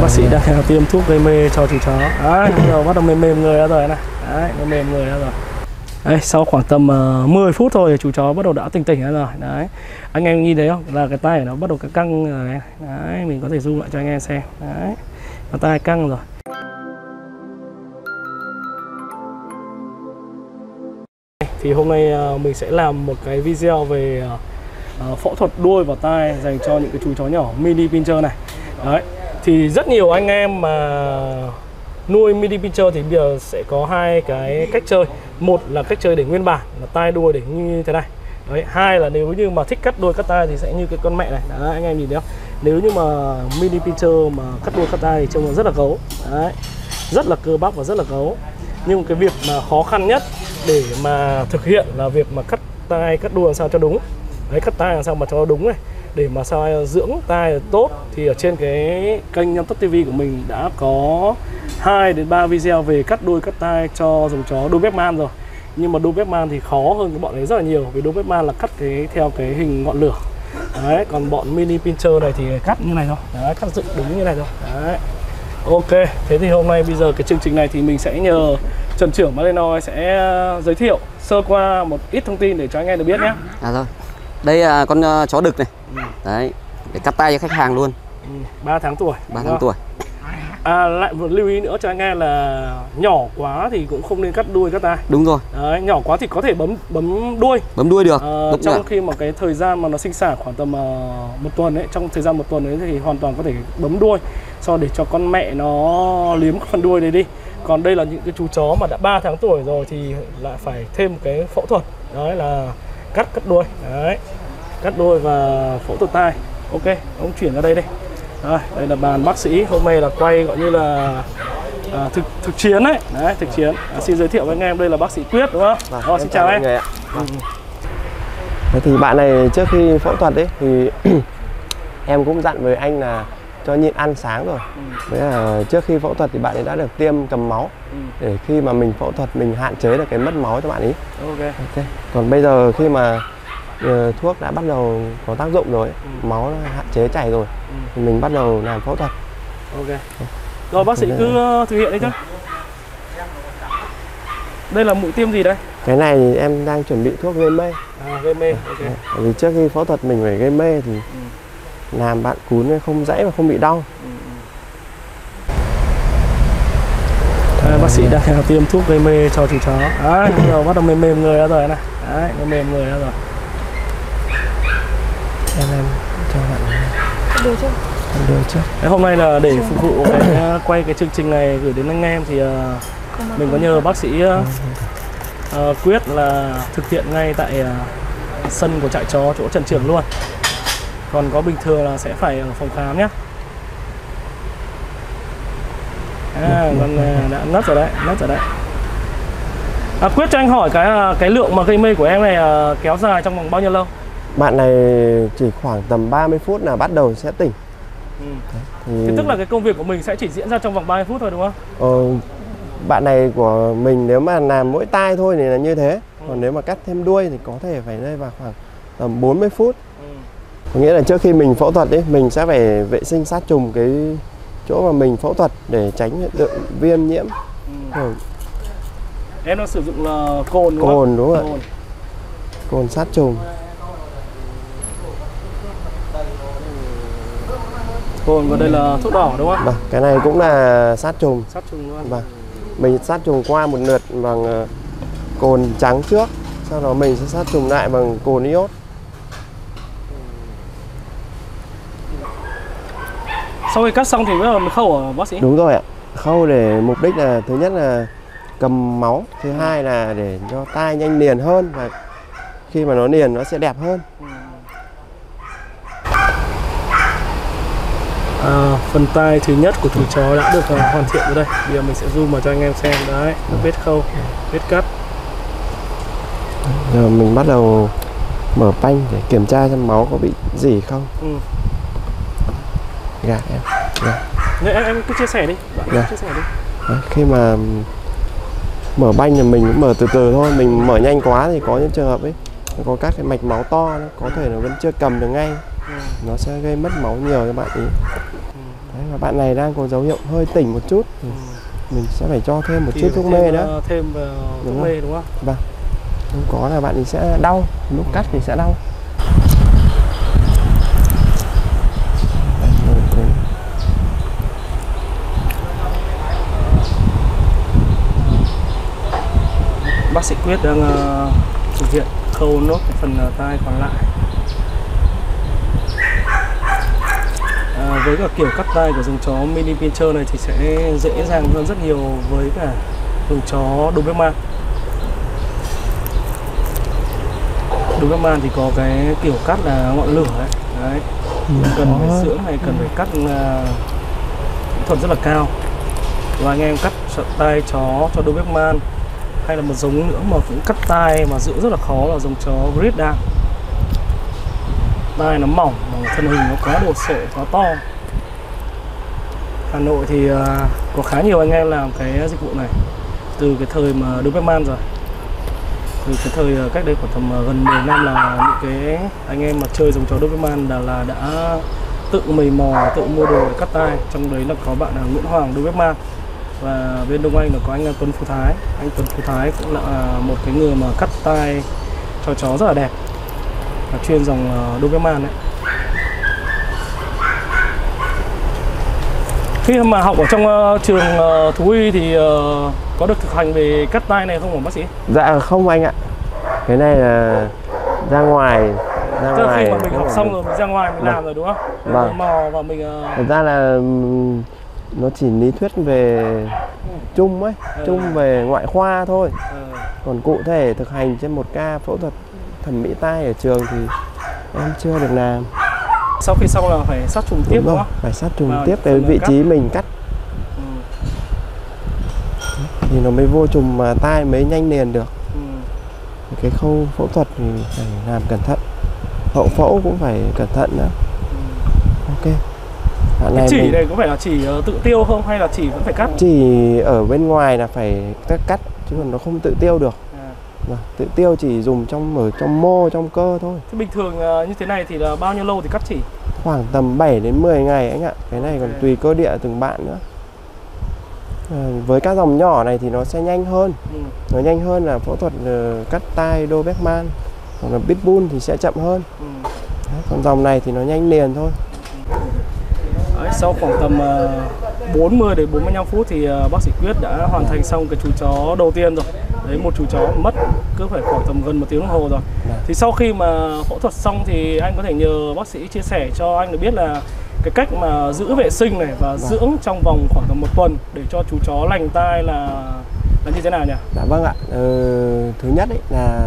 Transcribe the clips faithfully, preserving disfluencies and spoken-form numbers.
Bác sĩ đang tiêm thuốc gây mê cho chú chó. Đấy, bắt đầu bắt đầu mềm mềm người ra rồi này. Đấy, mềm mềm người ra rồi. Đấy, sau khoảng tầm uh, mười phút thôi thì chú chó bắt đầu đã tỉnh tỉnh ra rồi. Đấy. Anh em nhìn thấy không? Là cái tay của nó bắt đầu căng rồi. Đấy, mình có thể zoom lại cho anh em xem. Đấy. Nó tay căng rồi. Thì hôm nay uh, mình sẽ làm một cái video về uh, phẫu thuật đuôi và tai dành cho những cái chú chó nhỏ mini pincher này. Đấy. Thì rất nhiều anh em mà nuôi mini pincher thì bây giờ sẽ có hai cái cách chơi. Một là cách chơi để nguyên bản là tai đuôi để như thế này. Đấy. Hai là nếu như mà thích cắt đuôi cắt tai thì sẽ như cái con mẹ này. Đấy, anh em nhìn thấy không? Nếu như mà mini pincher mà cắt đuôi cắt tai thì trông nó rất là gấu. Đấy. Rất là cơ bắp và rất là gấu. Nhưng cái việc mà khó khăn nhất để mà thực hiện là việc mà cắt tai cắt đuôi làm sao cho đúng. Đấy, cắt tai làm sao mà cho đúng này, để mà sao dưỡng tai tốt. Thì ở trên cái kênh Nhâm Tất ti vi của mình đã có hai đến ba video về cắt đuôi cắt tai cho dòng chó Doberman rồi. Nhưng mà Doberman thì khó hơn cái bọn ấy rất là nhiều, vì Doberman là cắt cái theo cái hình ngọn lửa. Đấy, còn bọn mini pincher này thì cắt như này thôi. Đấy, cắt dựng đúng như này thôi. Đấy. Ok, thế thì hôm nay bây giờ cái chương trình này thì mình sẽ nhờ Trần Trưởng Malinois sẽ giới thiệu sơ qua một ít thông tin để cho anh em được biết nhé. À rồi, đây là con uh, chó đực này. Ừ. Đấy, để cắt tay cho khách hàng luôn. Ừ, ba tháng tuổi. ba tháng tuổi. À, lại một lưu ý nữa cho anh em là nhỏ quá thì cũng không nên cắt đuôi cắt tai. Đúng rồi. Đấy, nhỏ quá thì có thể bấm bấm đuôi. Bấm đuôi được. À, Đúng trong rồi. khi mà cái thời gian mà nó sinh sản khoảng tầm uh, một tuần ấy, trong thời gian một tuần ấy thì hoàn toàn có thể bấm đuôi, sau để cho con mẹ nó liếm phần đuôi này đi. Còn đây là những cái chú chó mà đã ba tháng tuổi rồi thì lại phải thêm một cái phẫu thuật. Đấy là cắt cắt đuôi. Đấy. Cắt đuôi và phẫu thuật tai. Ok, ông chuyển ra đây đây. Rồi, đây là bàn bác sĩ hôm nay là quay gọi như là à, thực thực chiến đấy, đấy thực chiến. À, xin giới thiệu với anh em đây là bác sĩ Quyết đúng không? Vâng, Rồi, xin chào anh. Ạ. Ừ. Thế thì bạn này trước khi phẫu thuật đấy thì em cũng dặn với anh là cho nhịn ăn sáng rồi. Ừ. Với là trước khi phẫu thuật thì bạn ấy đã được tiêm cầm máu. Ừ. Để khi mà mình phẫu thuật mình hạn chế được cái mất máu cho bạn ấy. Ok. Okay. Còn bây giờ khi mà uh, thuốc đã bắt đầu có tác dụng rồi, ừ. máu nó hạn chế chảy rồi, ừ. thì mình bắt đầu làm phẫu thuật. Ok. Rồi bác sĩ cứ thực hiện đấy chứ. Đây là mũi tiêm gì đây? Cái này em đang chuẩn bị thuốc gây mê. À, gây mê. Ok. Bởi vì trước khi phẫu thuật mình phải gây mê thì ừ. làm bạn cún không dãy và không bị đau. Ừ. À, bác sĩ đang tiêm thuốc gây mê cho chú chó. Đấy, rồi bắt đầu mềm mềm người ra rồi này. Đấy, mềm mềm người ra rồi. Em em cho bạn đưa chứ. Đưa chứ. Đấy, hôm nay là để phục vụ cái quay cái chương trình này gửi đến anh em thì uh, mình có nhờ bác sĩ uh, uh, Quyết là thực hiện ngay tại uh, sân của trại chó chỗ Trần Trưởng luôn. Còn có bình thường là sẽ phải ở phòng khám nhé. À, con đã ngất rồi đấy, ngất rồi đấy. À, Quyết cho anh hỏi cái cái lượng mà gây mê của em này uh, kéo dài trong vòng bao nhiêu lâu? Bạn này chỉ khoảng tầm ba mươi phút là bắt đầu sẽ tỉnh. Ừ. Thì... thì tức là cái công việc của mình sẽ chỉ diễn ra trong vòng ba mươi phút thôi đúng không? Ờ, bạn này của mình nếu mà làm mỗi tai thôi thì là như thế. Ừ. Còn nếu mà cắt thêm đuôi thì có thể phải rơi vào khoảng tầm bốn mươi phút. Ừ. Có nghĩa là trước khi mình phẫu thuật ấy, mình sẽ phải vệ sinh sát trùng cái chỗ mà mình phẫu thuật để tránh hiện tượng viêm nhiễm. Ừ. Ừ. Em đang sử dụng là cồn đúng cồn, không? Cồn đúng rồi. Cồn. Cồn sát trùng. Cồn và đây là thuốc đỏ đúng không? Vâng, cái này cũng là sát trùng. Sát trùng luôn. Vâng. Mình sát trùng qua một lượt bằng cồn trắng trước, sau đó mình sẽ sát trùng lại bằng cồn iốt. Sau khi cắt xong thì bây giờ mình khâu hả bác sĩ? Đúng rồi ạ. Khâu để mục đích là thứ nhất là cầm máu, thứ hai là để cho tai nhanh niền hơn và khi mà nó niền nó sẽ đẹp hơn. À, phần tai thứ nhất của chú chó đã được uh, hoàn thiện rồi đây. Bây giờ mình sẽ zoom vào cho anh em xem đấy, vết khâu, vết cắt. Giờ mình bắt đầu mở panh để kiểm tra xem máu có bị gì không. Ừ. Gà em. Gà. Đấy, em, em cứ chia sẻ đi, bạn cứ chia sẻ đi. Đấy, khi mà mở banh thì mình cũng mở từ từ thôi, mình mở nhanh quá thì có những trường hợp ấy có các cái mạch máu to nó có thể nó vẫn chưa cầm được ngay. Ừ. Nó sẽ gây mất máu nhiều cho bạn ý. Ừ. Đấy, và bạn này đang có dấu hiệu hơi tỉnh một chút, Ừ. mình sẽ phải cho thêm một Thì chút phải thuốc thêm, mê nữa. uh, thêm vào thuốc Đúng mê đúng không? Vâng, không có là bạn ấy sẽ đau, lúc cắt thì sẽ đau. Bác sĩ Quyết đang uh, thực hiện khâu nốt cái phần uh, tai còn lại. À, với cả kiểu cắt tai của dòng chó Mini Pinscher này thì sẽ dễ dàng hơn rất nhiều với cả dòng chó Doberman. Doberman thì có cái kiểu cắt là ngọn lửa đấy, đấy. Cần phải dưỡng hay cần phải cắt uh, kỹ thuật rất là cao. Và anh em cắt tai chó cho Doberman hay là một giống nữa mà cũng cắt tai mà dưỡng rất là khó là dòng chó Great Dane. Tai nó mỏng mà thân hình nó quá đồ sộ, quá to. Hà Nội thì uh, có khá nhiều anh em làm cái dịch vụ này từ cái thời mà Doberman rồi. Từ cái thời uh, cách đây khoảng tầm uh, gần mười năm là những cái anh em mà chơi dòng chó Doberman là, là đã tự mày mò, tự mua đồ để cắt tai. Trong đấy là có bạn là Nguyễn Hoàng Doberman. Và bên Đông Anh là có anh Tuấn Phú Thái. Anh Tuấn Phú Thái cũng là một cái người mà cắt tai cho chó rất là đẹp, là chuyên dòng uh, Doberman đấy. Khi mà học ở trong uh, trường uh, thú y thì uh, có được thực hành về cắt tai này không hả bác sĩ? Dạ không anh ạ. Cái này là ra ngoài ra Tức là ngoài khi mà mình học xong rồi mình ra ngoài mình vâng. làm rồi đúng không? Mình Vâng. mò và mình uh... Thật ra là nó chỉ lý thuyết về chung ấy, ừ. chung về ngoại khoa thôi. ừ. Còn cụ thể thực hành trên một ca phẫu thuật thẩm mỹ tai ở trường thì em chưa được làm. Sau khi xong là phải sát trùng tiếp đúng, đúng không? Phải sát trùng Vào tiếp cái vị cắt. trí mình cắt. Ừ. Thì nó mới vô trùng mà tai mới nhanh liền được. Ừ. Cái khâu phẫu thuật thì phải làm cẩn thận, hậu phẫu cũng phải cẩn thận nữa. Ừ. Ok. Bạn Cái này chỉ mình... này có phải là chỉ uh, tự tiêu không hay là chỉ vẫn phải cắt? Chỉ ở bên ngoài là phải cắt cắt chứ còn nó không tự tiêu được. À. Vâng, tự tiêu chỉ dùng trong ở trong mô, trong cơ thôi. Thế bình thường uh, như thế này thì là bao nhiêu lâu thì cắt chỉ? Khoảng tầm bảy đến mười ngày anh ạ. Cái này còn okay. tùy cơ địa từng bạn nữa. À, với các dòng nhỏ này thì nó sẽ nhanh hơn. Ừ. Nó nhanh hơn là phẫu thuật uh, cắt tai Doberman hoặc là Pitbull thì sẽ chậm hơn. Ừ. Đấy, còn dòng này thì nó nhanh liền thôi. Đấy, sau khoảng tầm uh, bốn mươi đến bốn mươi lăm phút thì uh, bác sĩ Quyết đã hoàn thành xong cái chú chó đầu tiên rồi. Đấy, một chú chó mất cứ phải khoảng tầm gần một tiếng đồng hồ rồi. Đấy. Thì sau khi mà phẫu thuật xong thì anh có thể nhờ bác sĩ chia sẻ cho anh được biết là cái cách mà giữ vệ sinh này và Đấy. dưỡng trong vòng khoảng tầm một tuần để cho chú chó lành tai là là như thế nào nhỉ? Dạ vâng ạ. Ờ, thứ nhất ấy là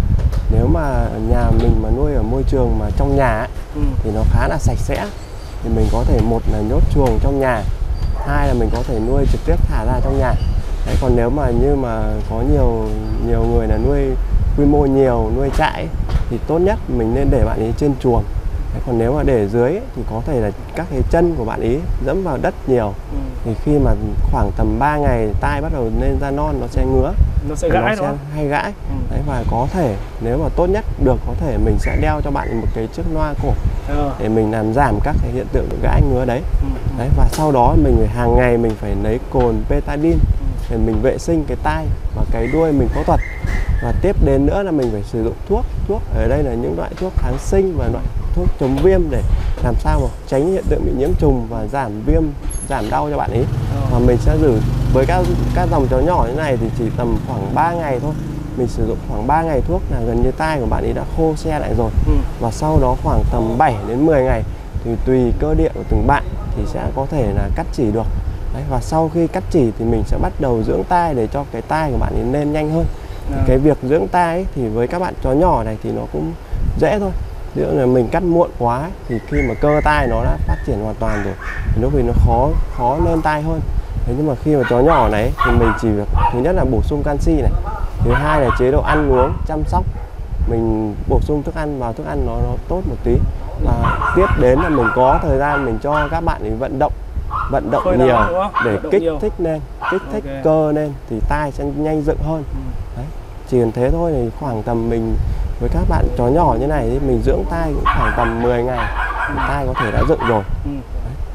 nếu mà nhà mình mà nuôi ở môi trường mà trong nhà ấy, ừ. thì nó khá là sạch sẽ. Thì mình có thể một là nhốt chuồng trong nhà, hai là mình có thể nuôi trực tiếp thả ra trong nhà. Đấy, còn nếu mà như mà có nhiều nhiều người là nuôi quy mô nhiều, nuôi trại ấy, thì tốt nhất mình nên để bạn ấy trên chuồng. Đấy, còn nếu mà để dưới ấy, thì có thể là các cái chân của bạn ấy dẫm vào đất nhiều. Ừ. Thì khi mà khoảng tầm ba ngày tai bắt đầu lên da non nó sẽ ngứa, nó sẽ gãi nó đúng sẽ không? hay gãi. Ừ. Đấy, và có thể nếu mà tốt nhất được có thể mình sẽ đeo cho bạn một cái chiếc loa cổ ừ. để mình làm giảm các cái hiện tượng gãi ngứa đấy. Ừ. Đấy, và sau đó mình phải hàng ngày mình phải lấy cồn betadine ừ. để mình vệ sinh cái tai và cái đuôi mình phẫu thuật. Và tiếp đến nữa là mình phải sử dụng thuốc. Thuốc ở đây là những loại thuốc kháng sinh và loại thuốc chống viêm để làm sao mà tránh hiện tượng bị nhiễm trùng và giảm viêm, giảm đau cho bạn ấy. Ừ. Và mình sẽ giữ với các các dòng chó nhỏ như này thì chỉ tầm khoảng ba ngày thôi. Mình sử dụng khoảng ba ngày thuốc là gần như tai của bạn ấy đã khô se lại rồi. Ừ. Và sau đó khoảng tầm bảy đến mười ngày thì tùy cơ địa của từng bạn thì sẽ có thể là cắt chỉ được. Đấy, và sau khi cắt chỉ thì mình sẽ bắt đầu dưỡng tai để cho cái tai của bạn ấy lên nhanh hơn. À. Cái việc dưỡng tai ấy, thì với các bạn chó nhỏ này thì nó cũng dễ thôi. Ví dụ là mình cắt muộn quá ấy, thì khi mà cơ tai nó đã phát triển hoàn toàn rồi thì lúc thì nó khó khó lên tai hơn. Thế nhưng mà khi mà chó nhỏ này thì mình chỉ việc thứ nhất là bổ sung canxi này, thứ hai là chế độ ăn uống chăm sóc, mình bổ sung thức ăn vào thức ăn nó, nó tốt một tí. Và tiếp đến là mình có thời gian mình cho các bạn ấy vận động vận động Khôi nhiều nào, để vận động kích nhiều. thích lên kích thích Okay. cơ lên thì tai sẽ nhanh dựng hơn. Ừ. Đấy, chỉ cần thế thôi thì khoảng tầm mình với các bạn chó nhỏ như này thì mình dưỡng tai cũng khoảng tầm mười ngày thì tai có thể đã dựng rồi. Ừ. Đấy.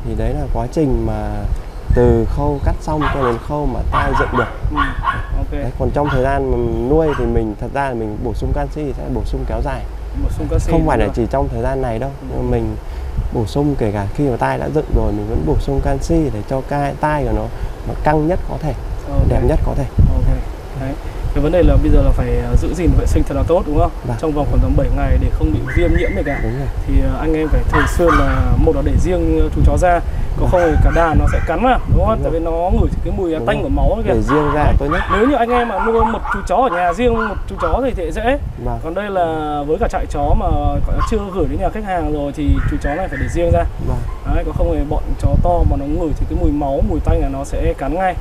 thì đấy là quá trình mà từ khâu cắt xong cho đến khâu mà tai dựng được. Ừ. Okay. Đấy, còn trong thời gian mà nuôi thì mình thật ra là mình bổ sung canxi thì sẽ bổ sung kéo dài, bổ sung canxi không phải là rồi. chỉ trong thời gian này đâu. Ừ. Nhưng mình bổ sung kể cả khi mà tai đã dựng rồi mình vẫn bổ sung canxi để cho cái tai của nó nó căng nhất có thể, okay. đẹp nhất có thể. Okay. Đấy. Cái vấn đề là bây giờ là phải giữ gìn vệ sinh thật là tốt đúng không? Vâng. Trong vòng khoảng tầm bảy ngày để không bị viêm nhiễm này cả. Đúng rồi. Thì anh em phải thường xuyên là một là để riêng chú chó ra, có không thì cả đàn nó sẽ cắn vào đúng không? Đúng. Tại vì nó ngửi cái mùi đúng tanh rồi. Của máu kìa. Để riêng ra tốt nhất. Nếu như anh em mà nuôi một chú chó ở nhà riêng một chú chó thì thì dễ. Vâng. Còn đây là với cả trại chó mà chưa gửi đến nhà khách hàng rồi thì chú chó này phải để riêng ra. Vâng. Đấy, có không thì bọn chó to mà nó ngửi thì cái mùi máu, mùi tanh là nó sẽ cắn ngay.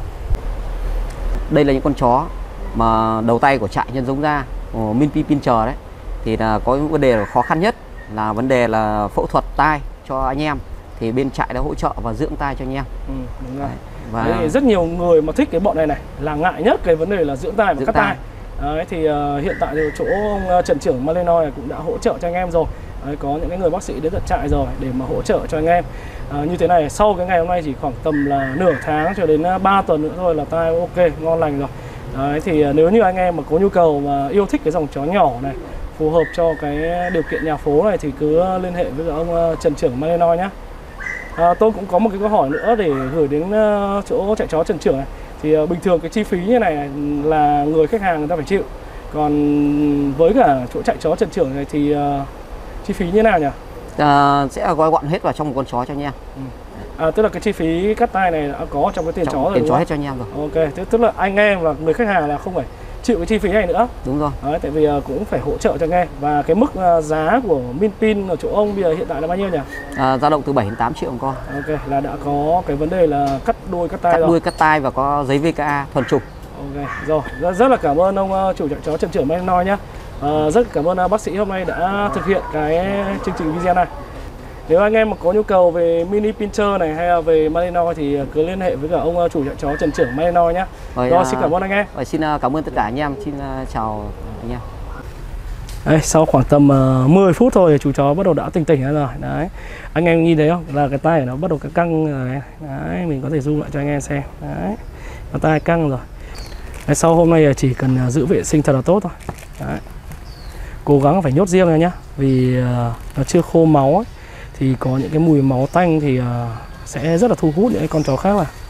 Đây là những con chó mà đầu tay của trại nhân giống ra của Minpin Pinscher đấy, thì là có những vấn đề là khó khăn nhất là vấn đề là phẫu thuật tai cho anh em, thì bên trại đã hỗ trợ và dưỡng tai cho anh em. Ừ, đúng rồi. Đấy, và đấy, rất nhiều người mà thích cái bọn này này là ngại nhất cái vấn đề là dưỡng tai và cắt tai. Đấy, thì uh, hiện tại thì chỗ ông Trần trưởng Malinois cũng đã hỗ trợ cho anh em rồi. Đấy, có những cái người bác sĩ đến tận trại rồi để mà hỗ trợ cho anh em. À, như thế này sau cái ngày hôm nay chỉ khoảng tầm là nửa tháng cho đến ba tuần nữa thôi là tai ok ngon lành rồi. Đấy, thì nếu như anh em mà có nhu cầu mà yêu thích cái dòng chó nhỏ này phù hợp cho cái điều kiện nhà phố này thì cứ liên hệ với ông Trần trưởng Malinois nhé. À, tôi cũng có một cái câu hỏi nữa để gửi đến chỗ trại chó Trần trưởng này. Thì uh, bình thường cái chi phí như này là người khách hàng người ta phải chịu. Còn với cả chỗ trại chó Trần trưởng này thì uh, chi phí như nào nhỉ? À, sẽ gói gọn hết vào trong một con chó cho anh em. Ừ. À, tức là cái chi phí cắt tai này đã có trong cái tiền trong chó rồi. Tiền chó hết cho anh em rồi. Ok, tức, tức là anh em và người khách hàng là không phải chịu cái chi phí này nữa. Đúng rồi. Đấy, tại vì uh, cũng phải hỗ trợ cho anh em. Và cái mức uh, giá của Minpin ở chỗ ông bây giờ hiện tại là bao nhiêu nhỉ? À, dao động từ bảy đến tám triệu một con. Ok, là đã có cái vấn đề là cắt đuôi cắt tai cắt rồi. đuôi cắt tai và có giấy vê ca a thuần trùng. Ok, rồi rất, rất là cảm ơn ông uh, chủ trại chó Trần trưởng Malinois nhé. Uh, rất cảm ơn uh, bác sĩ hôm nay đã thực hiện cái chương trình video này. Nếu anh em mà có nhu cầu về mini pincher này hay là về Malinois thì cứ liên hệ với cả ông chủ trại chó Trần trưởng Malinois nhé. Rồi, rồi xin cảm ơn anh em. Rồi, xin cảm ơn tất cả anh em, xin chào anh em. Đấy, sau khoảng tầm uh, mười phút thôi thì chú chó bắt đầu đã tỉnh tỉnh rồi. Đấy, anh em nhìn thấy không? Là cái tay nó bắt đầu căng rồi. Đấy, mình có thể zoom lại cho anh em xem. Đấy, cái tay căng rồi. Đấy, sau hôm nay chỉ cần giữ vệ sinh thật là tốt thôi. Đấy, cố gắng phải nhốt riêng ra nhá, vì uh, nó chưa khô máu ấy. Thì có những cái mùi máu tanh thì uh, sẽ rất là thu hút những con chó khác là